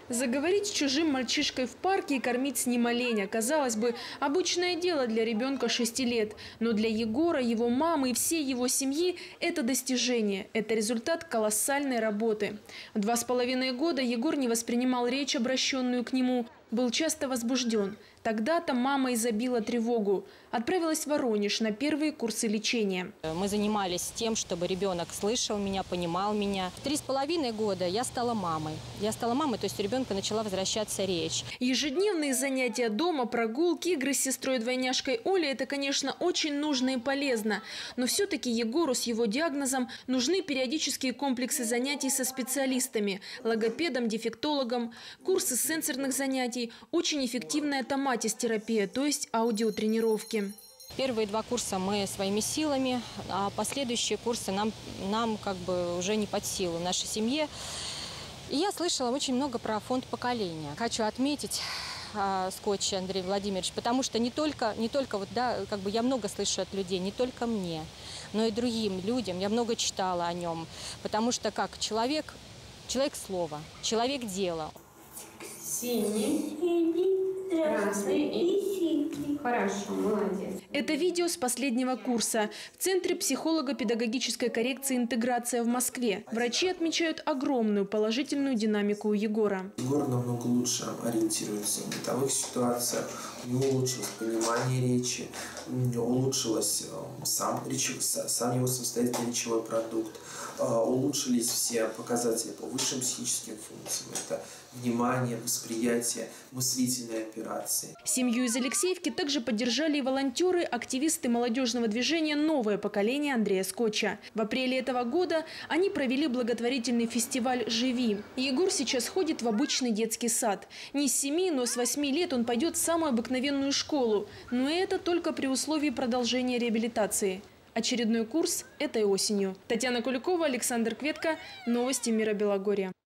Заговорить с чужим мальчишкой в парке и кормить с ним оленя. Казалось бы, обычное дело для ребенка 6 лет. Но для Егора, его мамы и всей его семьи это достижение. Это результат колоссальной работы. В 2,5 года Егор не воспринимал речь, обращенную к нему. Был часто возбужден. Тогда-то мама и забила тревогу. Отправилась в Воронеж на первые курсы лечения. Мы занимались тем, чтобы ребенок слышал меня, понимал меня. В 3,5 года я стала мамой. То есть у ребенка начала возвращаться речь. Ежедневные занятия дома, прогулки, игры с сестрой-двойняшкой Олей – это, конечно, очень нужно и полезно. Но все-таки Егору с его диагнозом нужны периодические комплексы занятий со специалистами – логопедом, дефектологом, курсы сенсорных занятий, очень эффективная томатис-терапия, то есть аудиотренировки. Первые 2 курса мы своими силами, а последующие курсы нам как бы уже не под силу, нашей семье. И я слышала очень много про фонд поколения. Хочу отметить Скотча Андрей Владимирович, потому что не только вот, да, как бы я много слышу от людей, не только мне, но и другим людям. Я много читала о нем, потому что как человек слова, человек дела. Синий, красный и синий. Хорошо, молодец. Это видео с последнего курса. В Центре психолого-педагогической коррекции «Интеграция» в Москве. Врачи отмечают огромную положительную динамику у Егора. Егор намного лучше ориентируется в бытовых ситуациях, у него улучшилось понимание речи, улучшилось сам его самостоятельный речевой продукт, улучшились все показатели по высшим психическим функциям. Это внимание, восприятие, мыслительные операции. Семью из Алексеевки также поддержали и волонтеры, активисты молодежного движения «Новое поколение» Андрея Скотча. В апреле этого года они провели благотворительный фестиваль «Живи». Егор сейчас ходит в обычный детский сад. Не с 7, но с 8 лет он пойдет в самую обыкновенную школу. Но это только при условии продолжения реабилитации. Очередной курс этой осенью. Татьяна Куликова, Александр Кветко. Новости мира Белогорья.